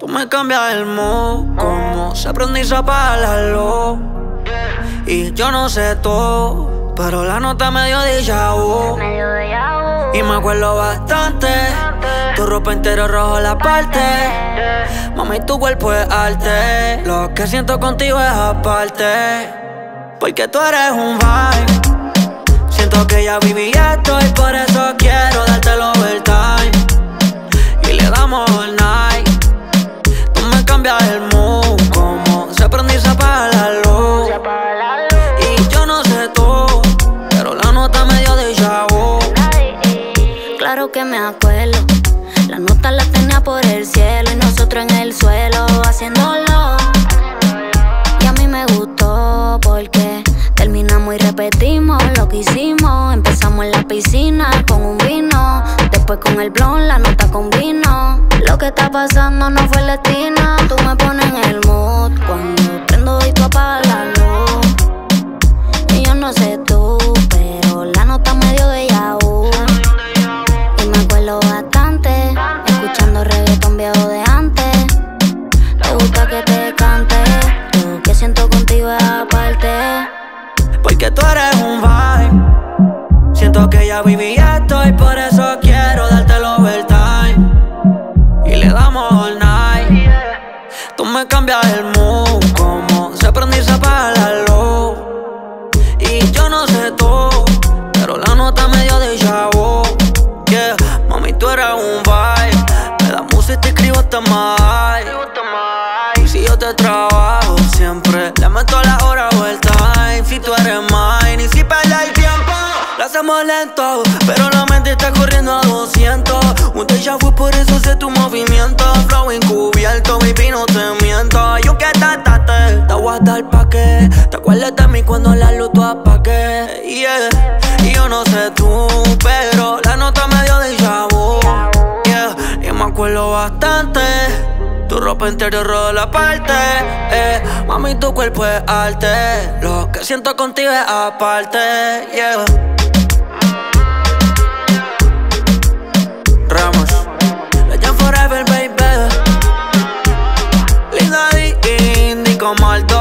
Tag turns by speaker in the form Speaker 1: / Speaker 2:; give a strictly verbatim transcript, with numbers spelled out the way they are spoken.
Speaker 1: Tú me cambias el mood, como se prende y se apaga la luz. Y yo no sé todo, pero la nota me dio déjà vu. Y me acuerdo bastante, tu ropa entera rojo la parte. Mami, tu cuerpo es arte, lo que siento contigo es aparte. Porque tú eres un vibe, siento que ya viví esto y por eso quiero darte el overtime. Y le damos all night, tú me cambias el mood, como se prende y se apaga la luz. Y yo no sé tú, pero la nota me dio déjà vu.
Speaker 2: Claro que me acuerdo, la nota la tenía por el cielo y nosotros en el suelo haciéndolo. Y a mí me gustó porque terminamos y repetimos lo que hicimos. Empezamos en la piscina con un vino, después con el blon la nota con vino. Lo que está pasando no fue el destino. Tú me pones en el mood cuando prendo y tú apagas la luz. Y yo no sé tú, pero la nota me dio déjà vu. Y me acuerdo bastante, escuchando reggaetón viejo de antes. Te gusta que te cante, lo que siento contigo es aparte.
Speaker 1: Porque tú eres un vibe, siento que ya viví esto y por eso quiero darte el overtime. Y le damos all night, tú me cambias el mood, como se prende y se apaga la luz. Y yo no sé tú, pero la nota me dio déjà vu. Yeah, mami, tú eres un vibe, me das música y te escribo hasta más. Y si yo te trabajo siempre, le meto la hora o el time. Si tú eres mine y si pierdes el tiempo, lo hacemos lento, pero la mente está corriendo a doscientos. Un déjà vu, por eso sé tu movimiento. Flow encubierto, baby, no te miento. Yo que tatate, te voy a dar pa' qué. Te acuerdas de mí cuando la luz tú apagué. Yeah, y yo no sé tú, pero la nota me dio déjà vu. Yeah, y me acuerdo bastante, tu ropa interior rojo la parte. Eh, mami, tu cuerpo es arte, lo que siento contigo es aparte. Yeah. Ramos, Legend Forever, baby. Linda y indie como alto.